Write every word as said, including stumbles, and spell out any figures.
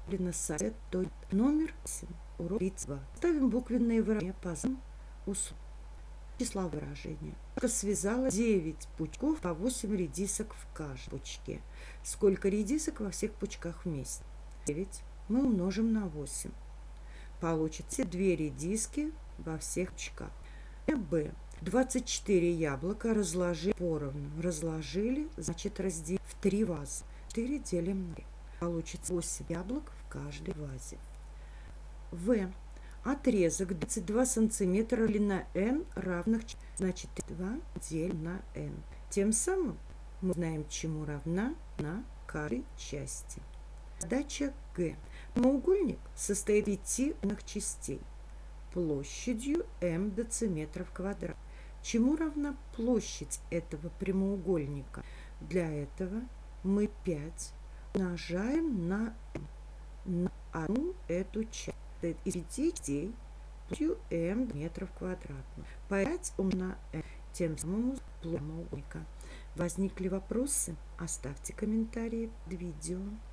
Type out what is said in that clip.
на сайте, то номер восемь, урок тридцать два. Ставим буквенные выражения по условиям. Числа выражения. Связала девять пучков по восемь редисок в каждом пучке. Сколько редисок во всех пучках вместе? девять мы умножим на восемь. Получится две редиски во всех пучках. Б. двадцать четыре яблока разложили поровну. Разложили, значит, разделили в три вазы. четыре делим на три. Получится восемь яблок в каждой вазе. В. Отрезок двадцать два сантиметра, длина n равных, значит, два делим на n. Тем самым мы знаем, чему равна на каждой части. Задача Г. Прямоугольник состоит из пяти равных частей площадью m дециметров квадрат. Чему равна площадь этого прямоугольника? Для этого мы пять умножаем на, на одну эту часть. Из пяти частей площадью m метров квадратных. пять умножаем на m, тем самым прямоугольника. Возникли вопросы? Оставьте комментарии под видео.